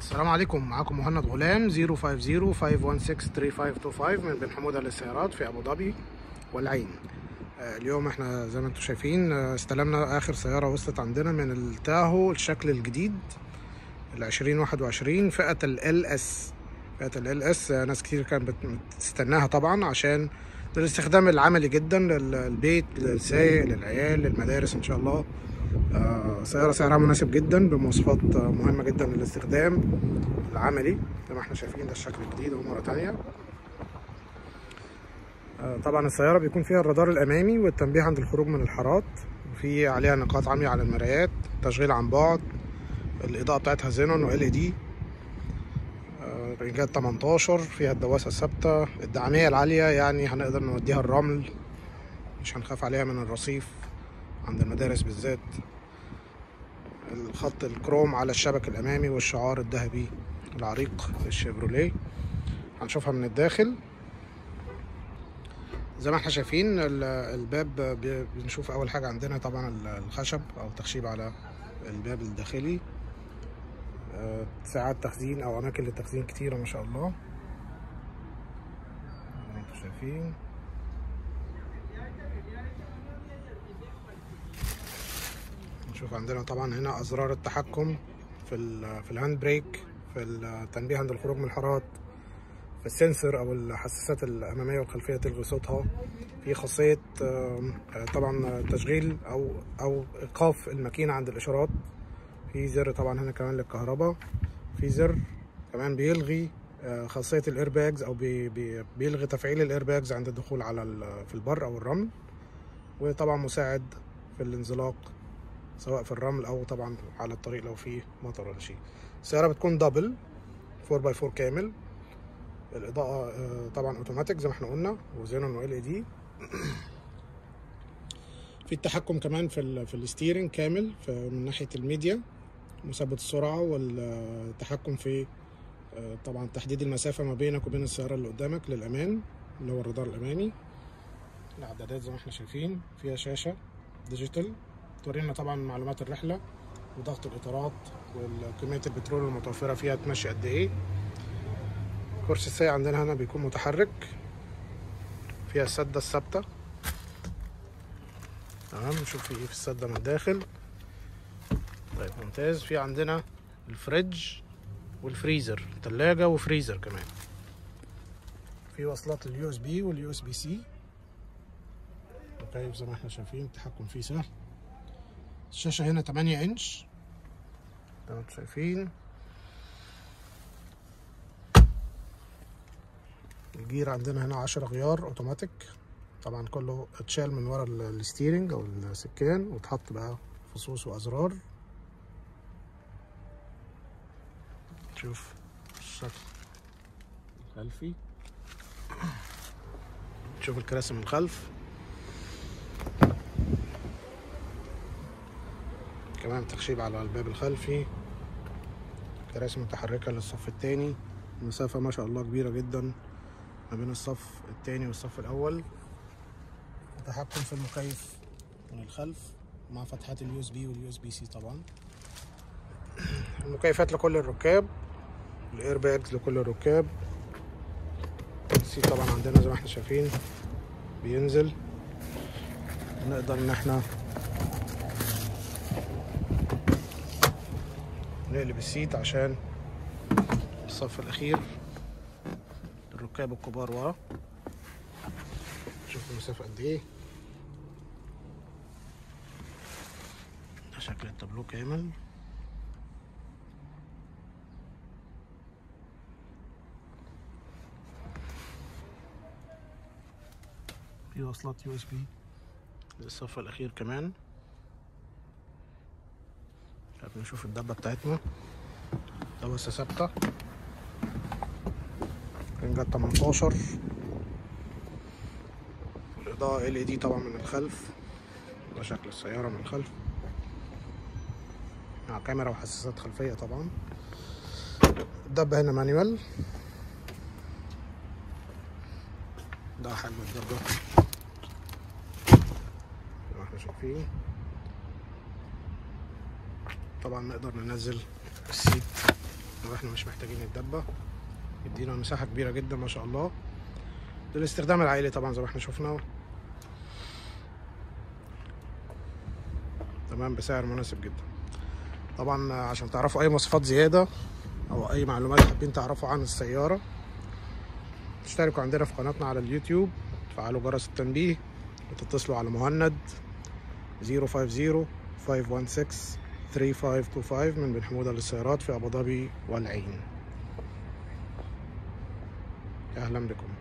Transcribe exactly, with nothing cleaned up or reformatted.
السلام عليكم، معاكم مهند غلام صفر خمسة صفر خمسة واحد ستة ثلاثة خمسة اتنين خمسة من بن حمودة للسيارات في ابو ظبي والعين. اليوم احنا زي ما انتم شايفين استلمنا اخر سيارة وصلت عندنا من التاهو الشكل الجديد ال عشرين واحد وعشرين فئة ال اس. فئة ال اس ناس كتير كانت بتستناها طبعا عشان للاستخدام العملي جدا للبيت، للسايق، للعيال، للمدارس ان شاء الله. آه سيارة سعرها مناسب جدا بمواصفات مهمة جدا للاستخدام العملي زي ما احنا شايفين. ده الشكل الجديد اهو مرة تانية. آه طبعا السيارة بيكون فيها الرادار الأمامي والتنبيه عند الخروج من الحارات، وفي عليها نقاط عمياء على المرايات، تشغيل عن بعد، الإضاءة بتاعتها زينون و ال اي دي، آه رنجات تمنتاشر، فيها الدواسة الثابتة، الدعامية العالية يعني هنقدر نوديها الرمل، مش هنخاف عليها من الرصيف عند المدارس بالذات. الخط الكروم على الشبك الامامي والشعار الذهبي العريق للشيفروليه. هنشوفها من الداخل زي ما احنا شايفين. الباب بنشوف اول حاجه عندنا طبعا الخشب او التخشيب على الباب الداخلي، ساعات تخزين او اماكن للتخزين كتيره ما شاء الله زي ما انتم شايفين. نشوف عندنا طبعا هنا ازرار التحكم في ال في الهاند بريك، في التنبيه عند الخروج من الحارات، في السنسور او الحساسات الاماميه والخلفيه تلغي صوتها، في خاصيه طبعا تشغيل او او ايقاف الماكينه عند الاشارات، في زر طبعا هنا كمان للكهرباء، في زر كمان بيلغي خاصيه الايرباجز او بي بي بيلغي تفعيل الايرباجز عند الدخول على في البر او الرمل، وطبعا مساعد في الانزلاق سواء في الرمل او طبعا على الطريق لو فيه مطر ولا شيء. السياره بتكون دبل فور باي فور كامل. الاضاءه طبعا اوتوماتيك زي ما احنا قلنا وزينون و ال اي دي. في التحكم كمان في ال في الستيرنج كامل من ناحيه الميديا، مثبت السرعه، والتحكم في طبعا تحديد المسافه ما بينك وبين السياره اللي قدامك للامان اللي هو الرادار الامامي. الاعدادات زي ما احنا شايفين، فيها شاشه ديجيتال تورينا طبعا معلومات الرحله وضغط الاطارات وكميه البترول المتوفره فيها تمشي قد ايه. كرسي السايق عندنا هنا بيكون متحرك، فيها السده الثابته. تمام، نشوف في ايه في السده من الداخل. طيب ممتاز. في عندنا الفريج والفريزر، ثلاجه وفريزر كمان. في وصلات اليو اس بي واليو اس بي سي. طيب زي ما احنا شايفين التحكم فيه سهل. الشاشة هنا تمانية انش زي ما انتم شايفين. الجير عندنا هنا عشرة غيار اوتوماتيك، طبعا كله اتشال من ورا الستيرنج او السكان واتحط بقى فصوص وازرار. شوف الشكل الخلفي، شوف الكراسي من الخلف، كمان تخشيب على الباب الخلفي، كراسي متحركة للصف الثاني. المسافة ما شاء الله كبيرة جدا ما بين الصف الثاني والصف الأول. تحكم في المكيف من الخلف مع فتحات اليو اس بي واليو اس بي سي. طبعا المكيفات لكل الركاب، الايرباجز لكل الركاب. السيت طبعا عندنا زي ما احنا شايفين بينزل، نقدر ان احنا نقلب السيت عشان الصف الاخير الركاب الكبار ورا. شوفوا المسافه قد ايه. ده شكل التابلو كامل. في وصلات يو اس بي للصف الاخير كمان. نشوف الدبه بتاعتنا، دواسه ثابته، رنجات تمنتاشر، الاضاءه ال اي دي طبعا من الخلف. ده شكل السياره من الخلف مع كاميرا وحساسات خلفيه طبعا. الدبه هنا مانيوال. ده حجم الدبه زي ما احنا شايفين. طبعا نقدر ننزل السيت احنا مش محتاجين الدبة، يدينا مساحة كبيرة جدا ما شاء الله للاستخدام العائلي طبعا زي ما احنا شفنا، تمام، بسعر مناسب جدا. طبعا عشان تعرفوا اي مواصفات زيادة او اي معلومات حابين تعرفوا عن السيارة، تشتركوا عندنا في قناتنا على اليوتيوب، تفعلوا جرس التنبيه، وتتصلوا على مهند صفر خمسة صفر خمسة واحد ستة ثلاثة خمسة اتنين خمسة من بن حمودة للسيارات في ابو ظبي والعين. اهلا بكم.